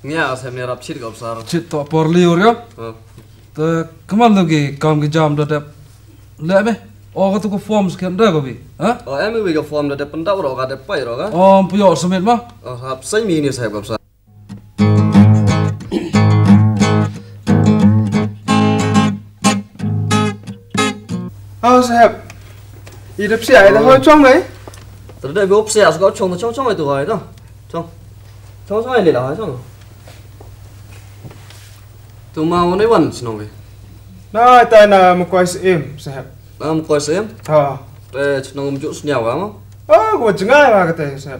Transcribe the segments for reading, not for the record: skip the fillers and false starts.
Nghe xem này rap chít gặp sao? Chít tọa por liu rồi. Tớ keman lagi kam ke jam dah dap. Lep me. Oh kau tu ko form sekian dah kau bi. Ha? Oh em bị cái form dah pendau rồi, ada pai rồi kan? Oh puyo semet mah. Rap saya mini saya gặp sao? Sahab. Hidup saya dah hoi chong đấy. Tadi dah bị ốp xe, có chong itu rồi đó. Chong này là hay chong. Tu mau ni wan sino be. Nah, tay na mo kois im, sahab. Coi xem. Ha. Te sino ngomju snyau kamu. Gua jengai lah kata sahab.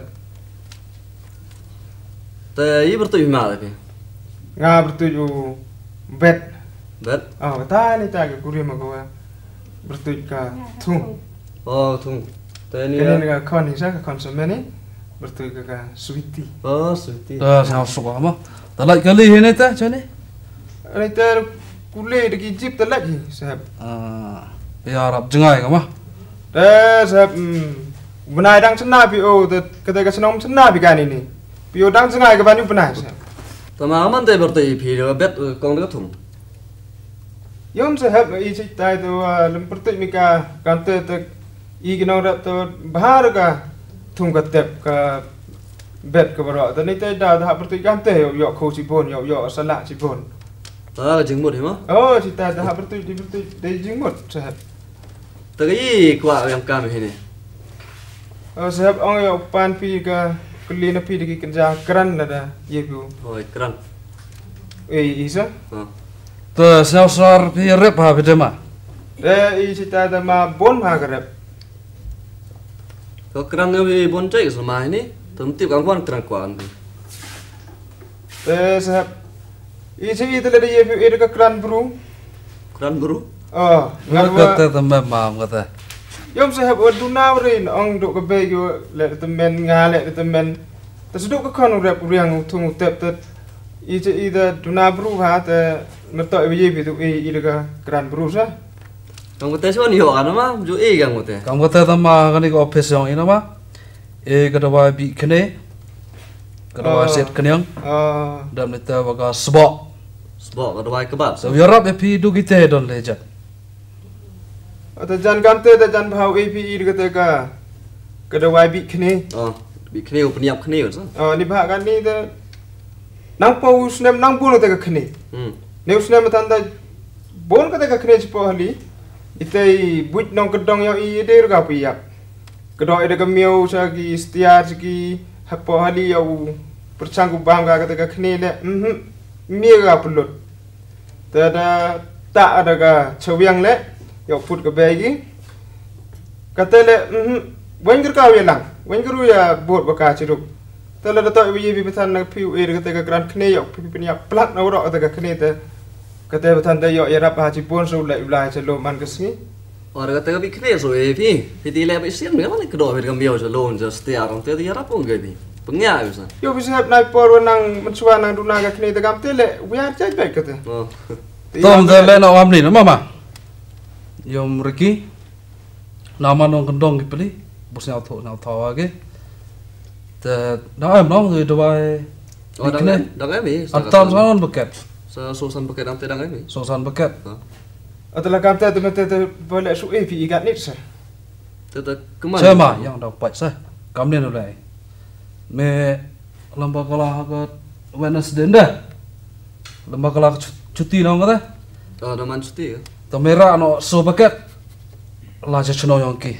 Te i bertuju mana tapi? Nga bertuju bet. Bet. Kata ni tak ke kurim aku bertuju ka thung. Oh thung. Te ni. Ini ka kon ni sa konsumen ni bertuju ka sweetie. Oh sweetie. Dah sao suka mah. Talak kali ini teh macam ni. Ini ter kulit di jeep ter lagi sahab. Ya Arab jengai kau mah. Sahab benai dang sena pio kata senong sena kan ini. Pio dang jengai ke banyu benai sahab. Tama aman te bertuju phi bet kong dekat thung. Yom sahab i cerita itu lempertuk mika kante te i ginau rat tu bahar ka thung ka tep ka bet ka baro te ni te dah pertuk kante yo kho sipon yo salak sipon. Đó là trứng mút hả má? Cerita dah pertuk di jingmut sahab. Từ cái quả yang cam ini. Sahab ong yo pan pi ka kulina pi di kerja keran ada yebu. Rồi keren. Isa? Tớ sao sar pi rep ha beda mah. I cerita dah ma bon ha kerep. Có keren như vậy bốn trái cái mai này, tấm tiếp các quan keren quả anh. Sahab I cerita ada yebu ada ka keran bru. Keren bro. Kata tambah mam kata. Yom sahab duna rin ong duk ke bego le temen ngale temen terseduk ke kon rap riang tung tep tet I duna bru ha te merto ye bi tu I ka kran bru sa. Kamu kata siapa nih orang mah? Jo kamu kata. Kamu kata tambah kan ini office yang ini mah. Kedua bi kene. Kedua set kenyang. Dan kita baga sebok. Sebok kedua kebab. So biar rap epi du kita don lejat. Ata jan kante ta jan bhau APE kata ka kedua bi kene. Bi kene peniap kene tu. Ni bha kan ni ta nang pau snem nang pun ta ka kene. Ne snem tanda bon kata ka kene sipo hali. Itai buit nong kedong yo I de ka piap. Kedong ida ka miau sagi setiar sagi hapo hali yo percanggu bang ka kata ka kene le. Mie ka pulut. Tada tak ada ka chawyang le. Yo put ke bagi kata le wengger ka welang wengger ya bot baka ciruk tala dato bi bi betan na piu kata ka gran kne yo pi nya plat na ro kata ka kne te kata betan da yo ya rap ha ci pon so le ulai ce lo man kesni Orang kata bi kene so pi ti le bi sim ne mana kedo bi kamio so lo just tiar on te ya rap on gabi pengya bisa yo bisa hab nai por nang mensuan nang duna ka kne te kam te le wi ar jai baik kata Tom dah le nak am ni mama. Yom Ricky nama nong kendong ki peli bos nyau tho age te na em nong rồi đôi dang em atam sanon buket sosan pakai dang te dang em sosan buket atala kam te te boleh su APE kat ni sa te kemana cema yang dah pat sa kam ni nolai me lamba kala ha Wednesday dah lamba kala cuti nong kata dah man cuti ya Tamera no so buket la je chno yong ki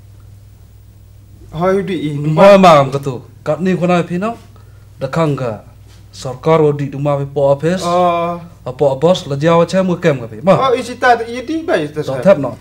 hoi di ma mam katu kat ni kona phinau dakanga sarkar odi duma pe po office apo boss la jawa che mu kem ka pe ma isita I di bai ta sa tap no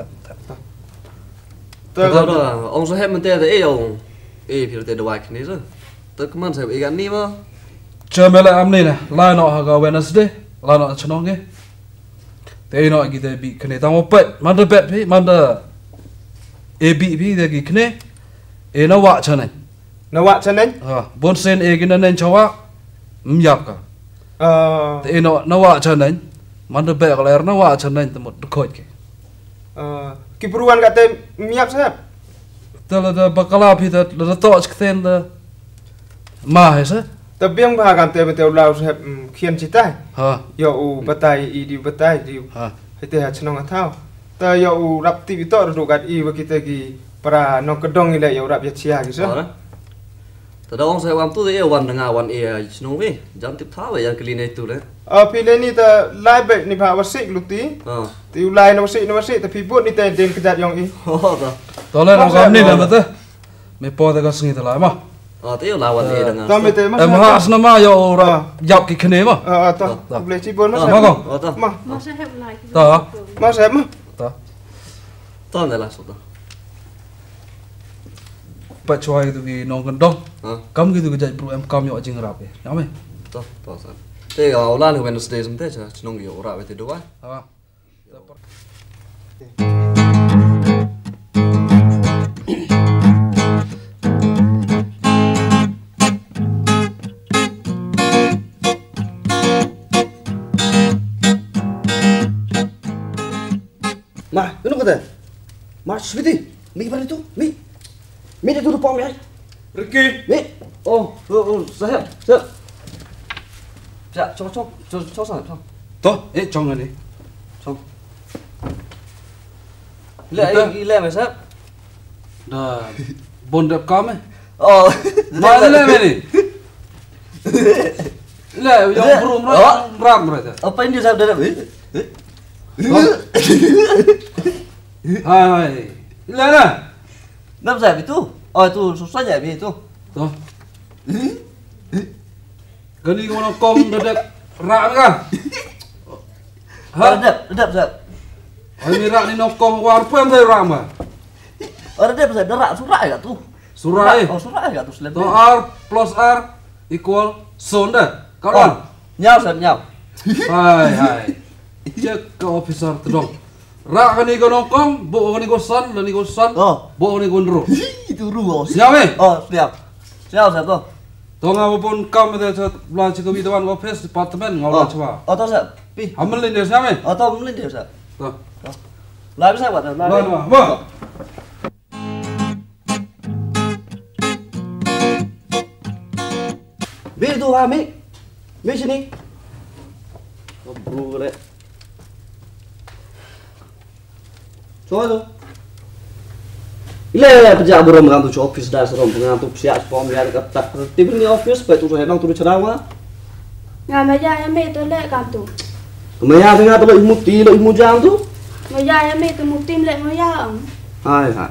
Đó ông số hết mình tên thì ông thì tên đồ này này rồi tôi cũng muốn xem ý gắn đi mà che mele am ni na la no ha ga Wednesday la no chno nge te no gi te bi kne ta mo pet man de bet phi man de e bi phi de gi kne e na wa chane na wa chane bon sen e gi na nen chawa yap ka te no na wa chane man de bet la na wa chane te mo de khoj ke Keperluan kata miap sahab. Tala da bakala phi da to skten da ma hai sa tapi yang bahagan teh betul lau sahab kian citai Ha. yo u batai i di batai di Ha. hete ha chenong athau ta yo u rap ti bitor ru gat i kita ki para no kedong ile yo rap ya chia ki so Tadi orang saya wan tu dia wan dengar wan senong we jam tip tahu yang kelina itu le. pile ni ta lai bet ni ba wasik luti ti ulai no wasik tapi bot ni ta den kejat yang i Oh dah. Tolong orang kami dah betul. Me po te kasih kita lah mah. Tu lawan dia dengar. ta me te mas Mas nama yo ora jap ki kene mah. ta boleh cibon mas Mah kong. Oh dah. mah Masa heb like. Ta. mas heb mah Ta. Tahu dah lah sudah. Pak cuai tu ki nong kendong. Ha. Kam gitu kejat bro em kam yo jing rap ya. Ya me. Tahu tahu sah. Teh kalau lah ni Wednesday semte cah senong yo ora bete doa. Ha. Mah, kenapa kata? Mah, seperti mi mana tu? Mi dia tu pom ya. Ricky Mi. Saya. Ya, cok sana. To, chong ni. Cok. Le masa. Dah bondap kam eh. Oh. Mana le ni? Le yang bro ram mereka. Apa ini saya dah? Hai. Le lah. Nam saya itu. Oh itu susah je itu. To. Gani ko na kom dadak ram kan? Redap saya. Ai mi rak ni no kom war pem thai ram ah. Redap saya derak surat ya tu. Surai. Oh surat ya tu To selebih. R plus R equal son dah. Kawan. Nyau saya nyau. Hai. Cek ke officer tu dong. Rak ni ko no kom, bo ni ko son, ni ko son. Oh. Bo ni ko ndro. Itu ruo. Siap eh? Oh siap. Siap saya tu. To ngapun kam de bla cik bi tawan office department ngau coba. Oh tahu saya. Pi. Amal ni dia siap eh? Oh tahu mungkin dia saya. To. Lah bisa buat. Lah. Mi tu ha mi. Mi sini. Oh bro le. Coba tu. Ile kerja buram ngam tu office dah serom pengantuk siap pom ya ketat. Tiba ni office baik tu henang tu cerama. Nga maya em mê tôi lệ cảm tụ. Kemaya tengah tu lo imu jang tu. Maya em mê tôi một tim lệ maya ông. Hai hai.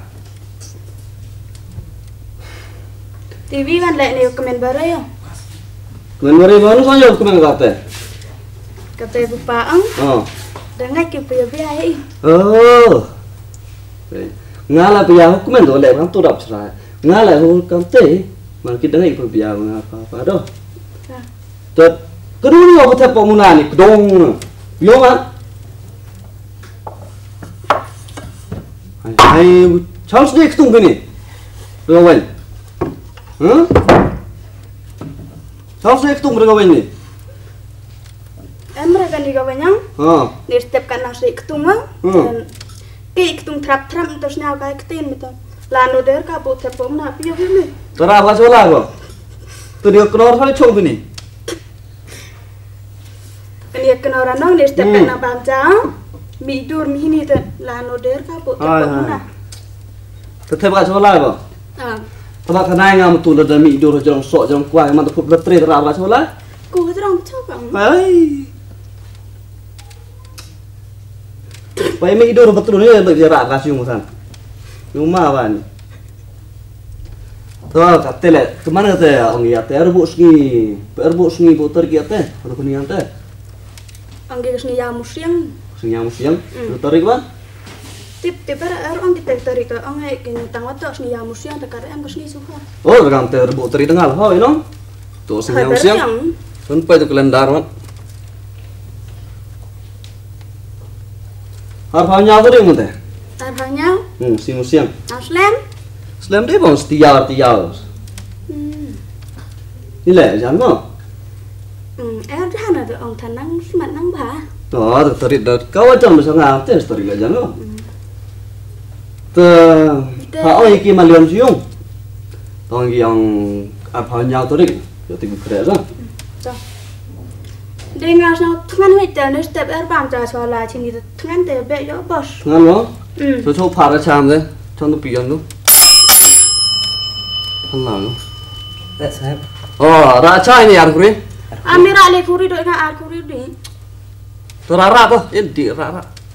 TV kan lệ này comment bare không? Kemen mari mana saja kemen kata. Kata bupa ông. Oh. Dah ngay kịp bia bia ấy. Oh. Ngala pia kemen tu le orang tu dap cerai. Ngala hu kante. Mana kita ngai pia apa doh. Tad kedua ni apa tak pemuna ni kedong. Yo kan? Hai Charles ni ketung gini. Berkawan. Charles ni ketung berkawan ni. Em mereka ni kawan yang. Ha. Ni step kan nasi ketung mang. Ki ketung trap terus nyau kayak ketin betul. Lanu der kabut tepom na pia bia ni. Tera apa solah ko? Tu dia kenor sampai cong gini. Kani kena orang nong ni step kan na bamjang. Mi dur mi ini tu lanu der kabut tepom na. Tetap apa solah ko? Ah. Tebak kenai ngam tu dah mi dur jong sok jong kuai man tu letre tera apa solah? Ku terang cakap. Hai. Pai mi dur betul ni bagi jarak kasih umusan. Rumah apa ni? Tu kata le, kemana tu orang ya? Erbuk sungi putar kita, atau kunian tu? Angge ni ya musim. Siang, putar ikan? Tip orang kita tarik ke orang kini tangwa tu ni ya musim tak ada em kesini suka. Oh, orang tu erbuk teri tengah, oh, ini? Tu siang. Sampai tu kelendar mat. Harganya tu dia muda. Tarhanya Siang. Aslam. Selain dia bang tiar. Nilai jangan. Dah ada orang tanang semat nang bah. Oh, teri dah kau macam macam apa? Teri lah jangan. Hak orang iki malian siung. Tong yang harganya tu dia. yo tiku kere ra Rồi. Đây ngào sao thằng hết giờ nó step ở bàn trà xóa lại thì thằng để bé gió boss. ngan lo Ừ. cho pha ra cham de cho nó pion lu thằng nào lu That's right. ra chai ni arkuri Amira le kuri đội ngà kuri đi. ra to in di ra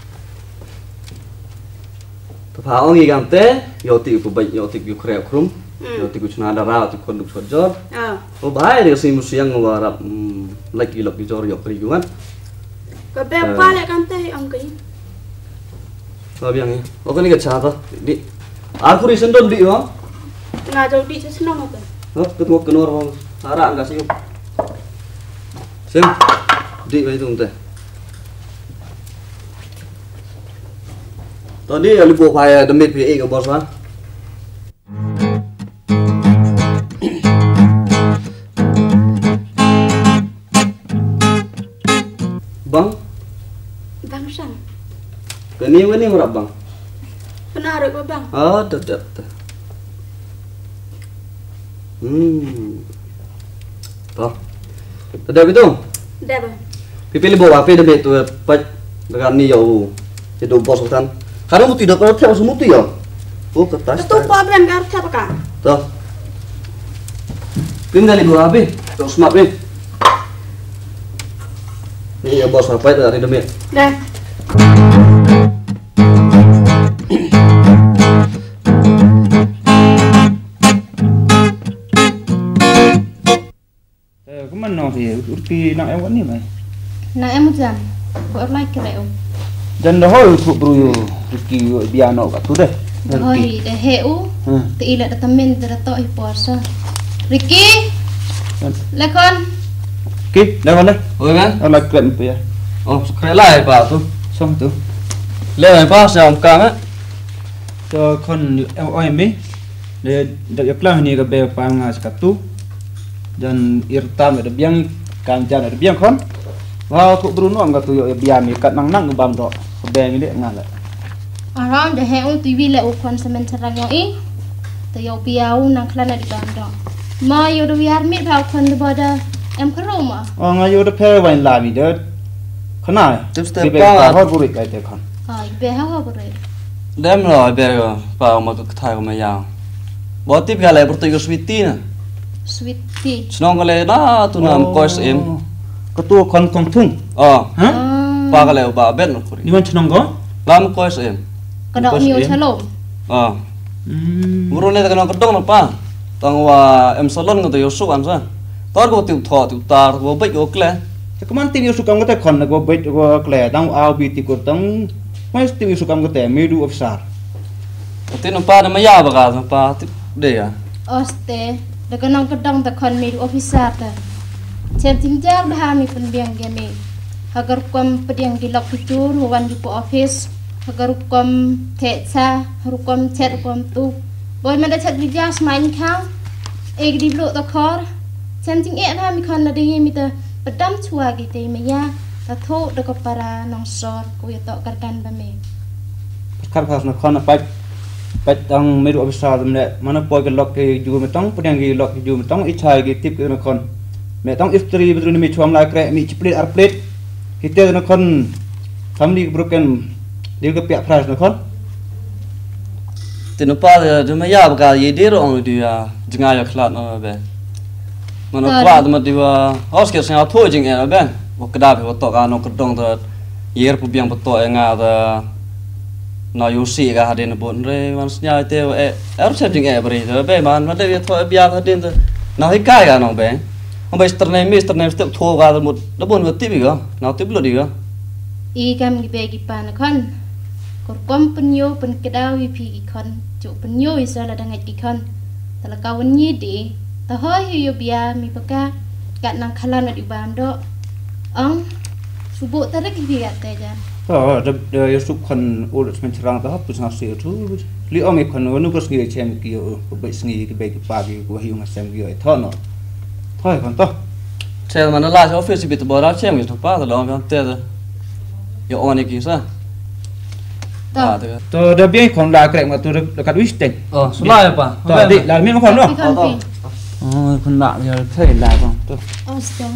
to pha ongi gam te yo tiku bai yo tiku kre krum yo tiku chuna da ra tiku konduk sojor oh bahaya dia sih musuh yang ngewarap lagi jor yo keriuan Cái bé qua lại con tê ông cái. Sao biang ya? Oh kan ni gacha to. Di arkuri sendon di ho. Ngà đâu đi cho senang apa? Oh ketemu kenor bang. Ara enggak sih. Sim. Di bai tung te. Tadi ya libu paya demit PE ke bos kan. Bang, Bang Sam. keni merap bang. Benar rồi bang. Oh, dah. Toh. Ada betul. Đẹp rồi. Pipili bawa apa demi tu pat dengan ni jauh. Itu bos kan. Karena mu tidak kalau theo semut ya. Oh, kertas. Cái tu qua bên cái theo cả. Toh. Pim dari bawa apa? Terus smart pim. Ni ya bos apa dari demi. Đây. Cái mình nó thì Urki nặng em vẫn như vậy. Nah, em một jam. Buat like kira om. Dan dah hoi untuk buru Urki biar nak kat tu deh. Hoi, dah heu. Ti ila datamen darato i puasa. Ricky. Lekon. Ki, dah mana? Oi kan? Ada keren tu ya. Oh, sekali lah pak tu. Xong tu. Lewat pas yang kang ah. Cho con em đi. Để được kelah ni ke be pangas kat tu. Dan irtam ada biang kanjan ada biang kon. Wah, tu Bruno am kat tu yo biang ni kat nang ke bam dok. Be ni dek ngal. Around dah heu TV le ukon semen serang yo i. Te yo piau nang klana di bando. Ma yo do biar mi pau kon de boda. Em ke rumah. Oh, ngayo de pe wain la mi de. Khana. Step Be pa. hot burik kai te kon. Ai be ha bore. Dem rồi bây giờ vào mà cái thai của mày giàu. Bỏ tiếp cái này bớt sweetie nè. Sweet tea. Senang cái đó tu nam coi em. Ketua kon kong tung. Ha? Ba cái này bà bên nó Ni man chnong go? Lam coi em. Kedok niu chalom. Murun này cái nó kedong apa? Tang wa em salon cái Yusuf anh sa. Tar ko tiu tho tiu tar ko bek ko kle. Kaman tim yo sukam kata kon go bet go kle dang au bi ti ko tang. Mas tim yo sukam kata medu ofsar. Tin pa na maya ba ka pa de ya. Oste. Dah nang kedong ta kon mi officer ta. Cem tingjar dah mi pendiang game. Agar kum pediang di lok picur wan di office. Agar kum tetsa, kum chat kum tu. Boy mana chat video semain kau. Ek di blok ta khor. Cem ting dah mi kon la de mi ta pedam chua gitu maya. Ta tho de ko para nong sor ku ya tok karkan ba me. Kar khas na khona pat tang medu ofsar me mana boy ke lok ke ju me tang pediang gi lok ju me tang ichai gi tip ke na kon. Me tang iftri betul ni mi chuam la kre mi chiplet ar plate. Kita na kon family broken dia ke pihak price na kon. Tin pa de maya ba ka ye de ro di ya. Jinga ya khlat no be. Mana kwa ma di wa hoske sang tho jing ya ben. Wa kada be wa to ka no kedong ta yer pu biang beto nga ta no yusi ka hadin bon re man nya te er chep jing e bri de be man ma de tho bia hadin ta no hi kai ka no be. Ông bây giờ này Mr. này tiếp thu vào một nó buồn một tiếp gì cơ nào tiếp luôn đi cơ I kam gi begi pan kon. Kor kom penyo pen kedau wi pi kon. Cu penyo isa la dangai ki kon. Tala kawan ni di. Ta hoi yo bia mi paka kat nang khalan di bando. Ong subu ta ki bi at ja. De yo suk kon ul smen charang ta hap pusna se tu. Li om e kon nu kos gi chem ki yo be sngi ki be ki pa gi ko hiung sem gi tho no. Thôi còn to. Xe mà nó la cho office bị tụi bỏ ra xem người thuộc ba rồi đó phải tê rồi. Yo on này kì sao? To. To da bien kon la krek ma tu da kat wis ten. Sulai apa? To di la mi kon no. Ki kon pi. Con nạ giờ thấy là không? Tôi. Astong.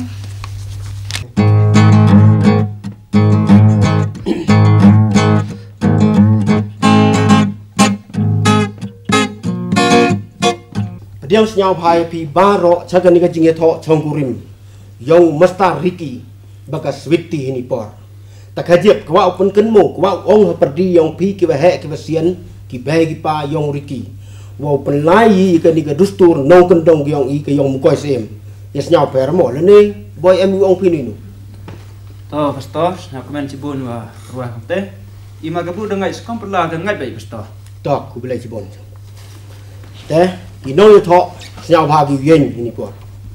Dia senyau pai pi baro caga ni kajinge tho chongkurim yong masta Ricky bagas switti ini por tak hajiep kwa open kenmo kwa ong perdi yong pi ki bahe ki basian ki bahe ki pa yong Ricky wa penlai ka ni ka dustur nong kendong yong i ka yong mukoi sem ya senyau per mo le ni boy em ong pi ni nu to pastor aku men cibun wa ruah kamte ima gabu dengai sekom perla dengai bai pastor tok ku belai cibon teh ki no yo tho senyau ba ki yen ini por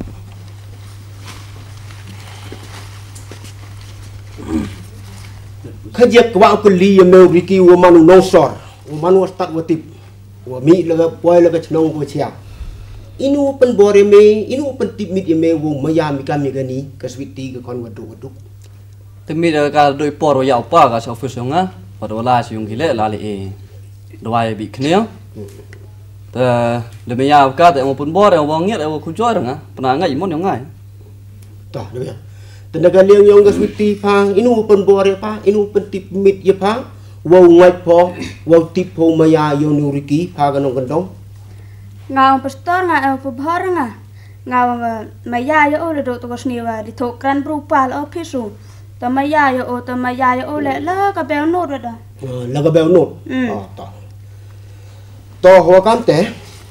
kajiep kwa ku li ya me Ricky wa manu no sor wa manu start wa tip wa mi laga boy laga chnong ko chia inu pen bore me inu pen tip mit me wo maya mi kam mi gani ka switi ka kon wadu Temi dah kalau doi por ya apa ka office yang ah pada wala si yung gile lali doi bi knia ta le me ya ka ta mo pun bor yang wong nget ku jor nga pernah ngai mon yang ngai tah de ya tenaga liang yang ka switi phang inu pen bore pa inu pen tip mit ya phang wo ngai po wo tip po maya yo nu Ricky pha ka nong kandong ngau pastor ngau pubhar nga ngau maya yo le do to sniwa di to kran berupa lo pisu tamaya yo le la ka bel no da la ka bel no tah to ho kam te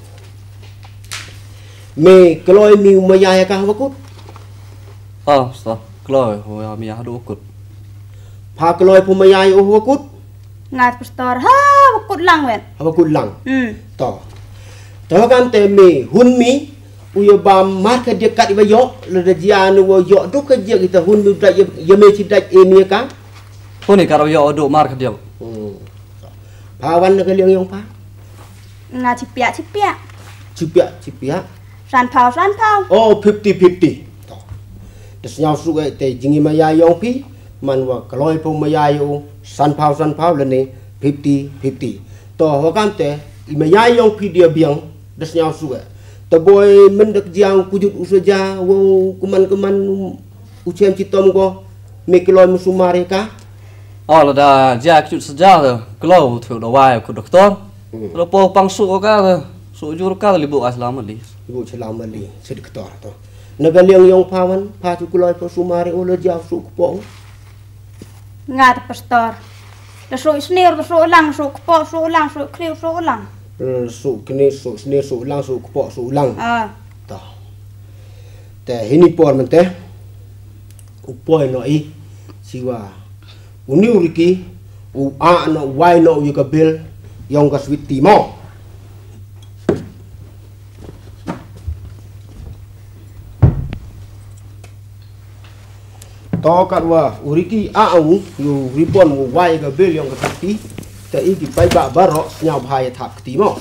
me kloi mi maya ya ka ha kut so kloi ho ya mi ha do kut pha kloi pu maya yo ho kut ngat pastor ha kut lang wen ha kut lang to kam te me hun mi uya bam mar ka dia kat iba yo le dia nu wo yo du ka dia kita hun mi dak ye me ci dak e mi ka ko ni karo yo do mar ka dia pa wan ka liang yong pa nga cipia cipia san phao oh 50-50 to des nhau su ga te jingi ma ya yong pi man wa kloi po ma ya yo san phao le ni 50-50 to ho kam te i ma ya yong pi dia biang des nhau su ga boy mendak jiang kujut usaja wo kuman ucem citom ko mekloi musumare ka là da ja kujut saja tu kalau tu do wai ku doktor lo po pangsu ka su jur ka libu aslam li ibu selam li sedektor to naga liang yong pawan pa tu kloi po sumare o le ja su ko ngat pastor la so snir so lang so ko so lang so kriu so lang su kini su sini su lang su kepok su lang tah te ini por mente upoi no i siwa uni Ricky u a no wai no yu ka bil yong ka switi mo to kat wa Ricky a u yu ripon u wai ka bil yong ka switi te i ki pai ba baro nyau bhai thap ti mo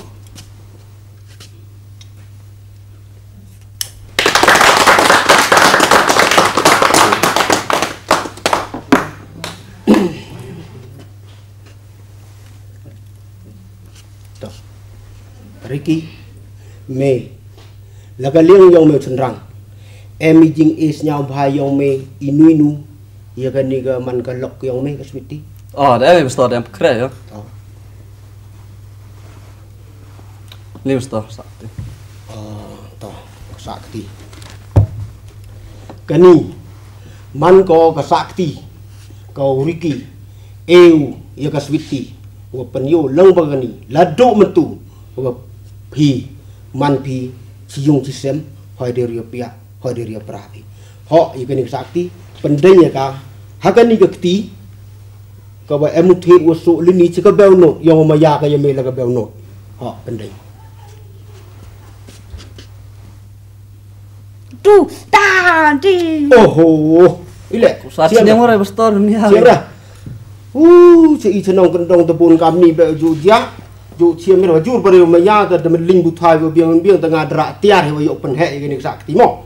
to Ricky me laga liang yong me chenrang em jing is nyau bhai yong me inuinu ya kan ni ga man ka lok yong me ka switi det består den kre ja livstår sagt to sakti kani man ko ka sakti ko Ricky eu ya ka switi wa penyo lang bagani lado mentu wa pi man pi siung sistem hoi deria pia hoi deria prapi ho ya kani sakti pendenya ka hakani ka kti ka ba em thi wa su lini chi ka bel no yo ma ya ka ya me la ka bel no ho pendeng tu ta di oh ile saat ni ngora bestor ni ha siapa ci chenong kendong tebun kami be ju dia ju chiam me ju bare ma ya ka de ling bu thai go biang tengah drak tiar he yo pen he ni sakti mo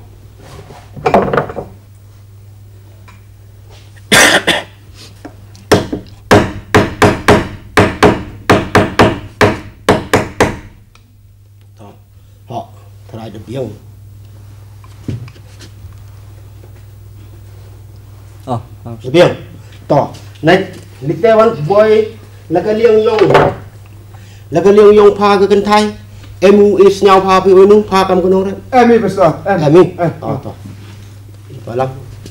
họ thay được biếng Biang. To. Này, lịch tế văn boy là cái liêng yong pha cái cân thay. Em is nhau pha phi ôi nung pha cầm cái nông đấy. Em đi pastor. Em. To. Balang.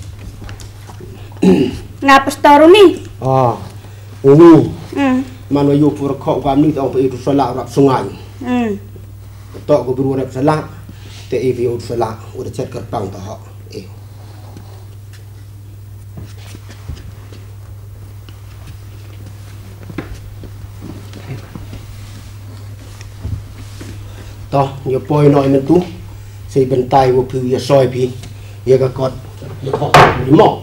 Nga pastor umi. Umi. Man wa yu pura kho gam ni tong pe sala rap sungai. To ko buru rap sala. Te e vi sala udah chat ker pang to ho. To nhiều poi nội mình tu xây bên tay của phu ya soi pi ya ka kot ya ho ni mo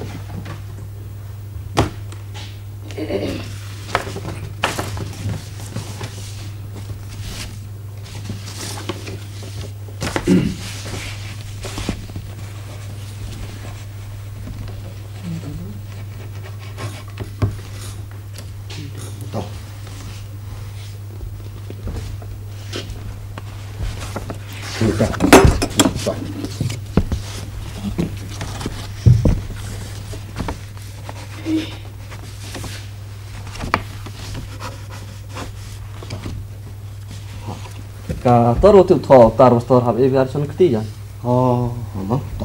Ka taro tu tho tar pastor hab e version ketiga. Mama to.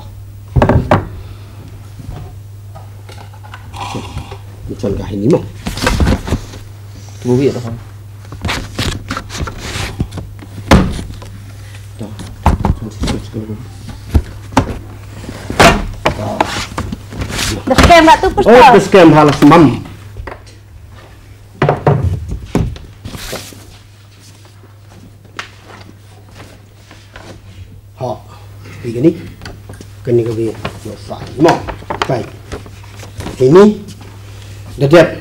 Chọn cái này mà. Thú vị đó không? Dah scam tak tu pastor? Oh, scam halas mam. Họ vì cái này cái gì nó phải mỏ phải ini dedep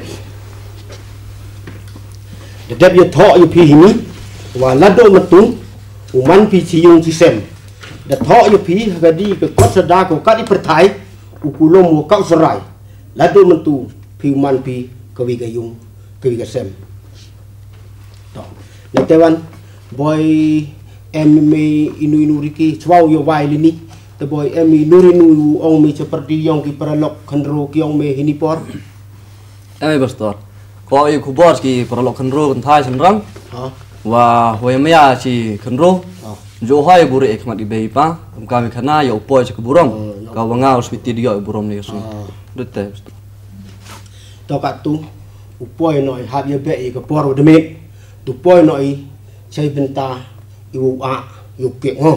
yang thọ yang pi ini và lado metung uman pi ciung cisem dan thọ yang pi gadi ke kot sada ko kadi pertai ukulom mo kau serai lado mentu pi uman pi kawi gayung kawi gasem to na tewan boy emi inu riki swau yo vai lini the boy emi nurinu ong mi seperti yang ki peralok khandro ki ong me hini por pastor ko i kubor ki peralok khandro kan thai senrang wa hoy maya chi khandro jo hai buru ek mat ibei pa kami khana yo poi chi kuburom ka wanga hospital yo burom ni su dete to ka tu upoi noi hab ye be ka por de me tu poi noi chai benta iu a iu ke ngo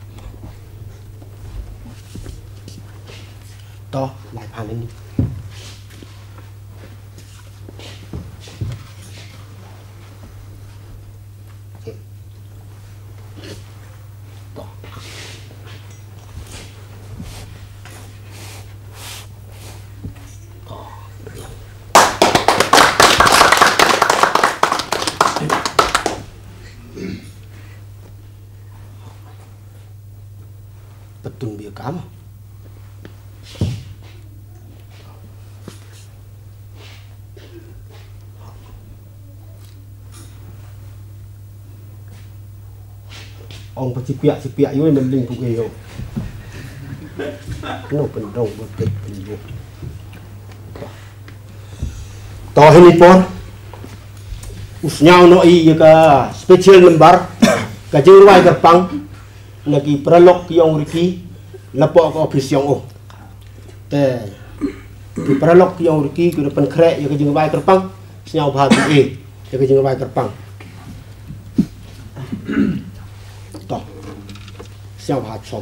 to lại phan lên đi betul biar kamu ông phải si piak yo mình linh phục yêu nó cần đâu mà kịch vô to ini pon usnyau no i ka special number ka jurwai ka pang lagi pralok yang riki lapok ke office yang oh te di pralok yang riki ke depan krek ya ke jurwai ka pang snyau bha e ya ke jurwai ka pang to snyau bha chom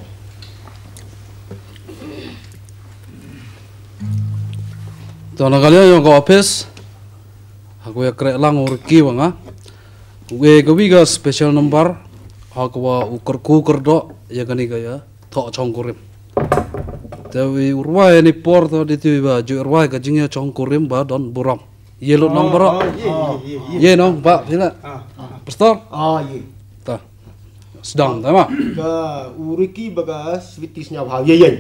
to na kalian yang ke office aku ya krek lang riki wanga we gawiga special number hakwa ukur kukur do ya kani kaya tho chongkurim tawi urwai ni porto di tiba ju urwai ka jingya chongkurim ba don buram yellow number ye no ba sila pastor ye ta sedang ta ma ka uriki bagas witisnya bha ye yen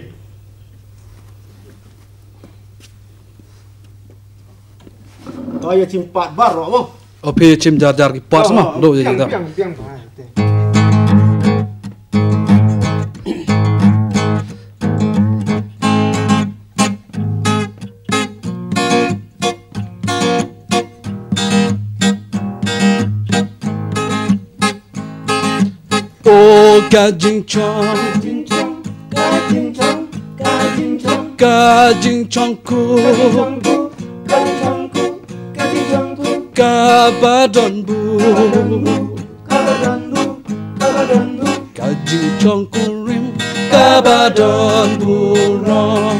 to ya cimpat bar mo opi chim jar jar ki pas ma do ye ta Kajing chong Kajing chongku Kabadon bu Kajing chongku rim Kabadon buron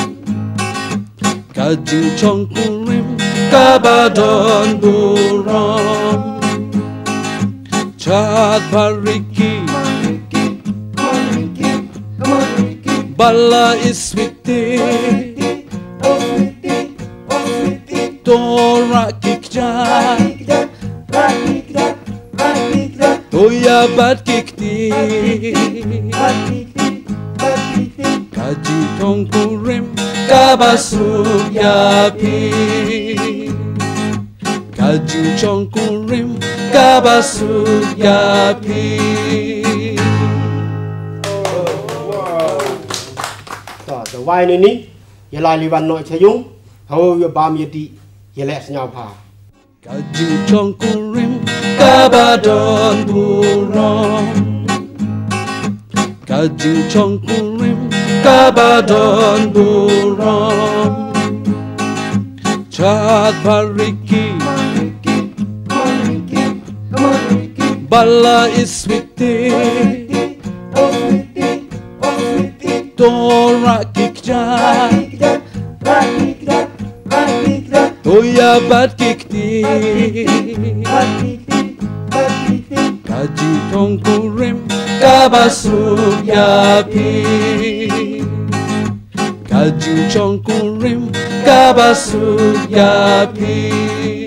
Kajing chongku rim Kabadon buron Chat bariki Bala iswiti Tora kikja Toya bat kikti Kaji tongku rim Kabasuk yapi Kaji tongku rim Kabasuk yapi The wine ini Yalai liwan no chayung Hau ya bam yadi Yalek senyau pa Kaji tongku rim Kabadon buron Kaji tongku rim Kabadon buron Chat bariki Bala iswiti Tora kikja Toya bat kikti Kaji tongku rim Kabasuk yapi Kaji tongku rim Kabasuk yapi